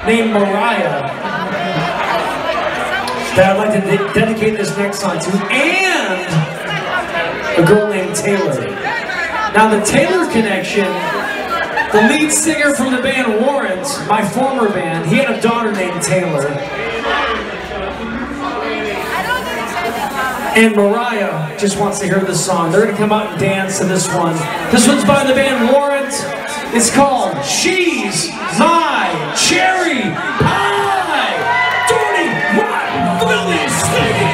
named Mariah that I'd like to dedicate this next song to, and a girl named Taylor. Now the Taylor connection, the lead singer from the band Warrant, my former band, he had a daughter named Taylor. And Mariah just wants to hear this song. They're going to come out and dance to this one. This one's by the band Warrant. It's called She's My Cherry Pie. Dirty, rotten, filthy, stinking.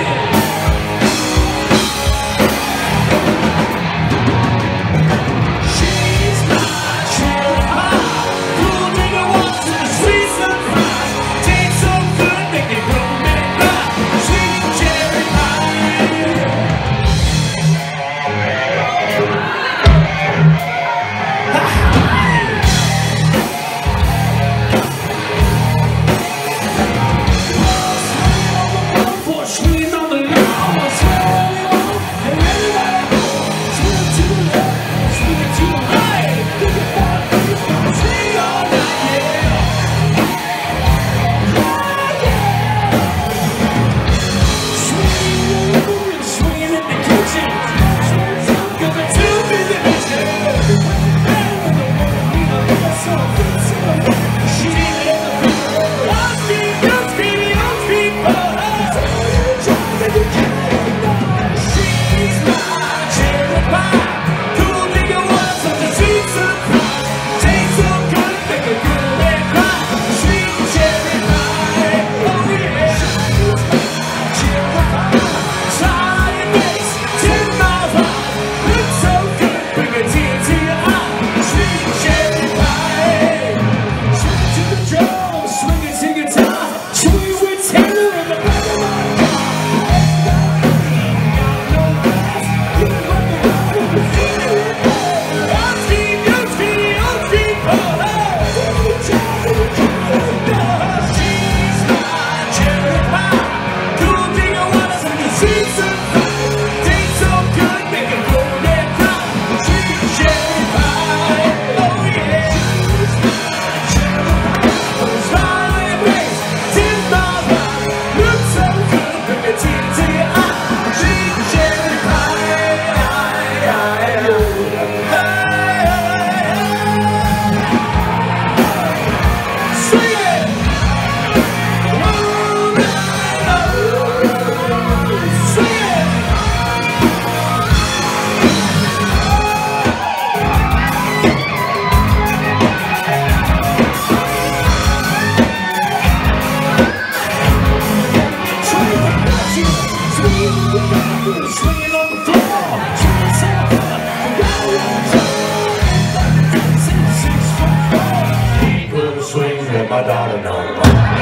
My daughter knows.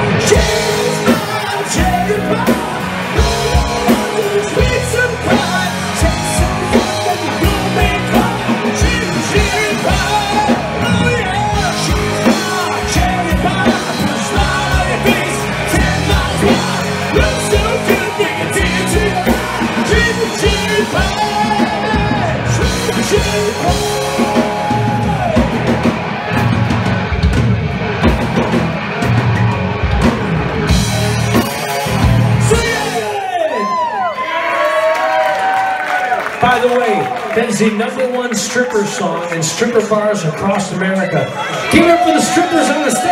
She's my cherry pie. Sweet surprise. Take some fun and you'll make cry. She's my cherry pie. Oh yeah. She's my cherry pie. Smile on your face. 10 miles wide. Looks so good, bring a tear to your eye. She's my cherry pie. She's my cherry pie. By the way, that is the #1 stripper song in stripper bars across America. Give it up for the strippers on the stage.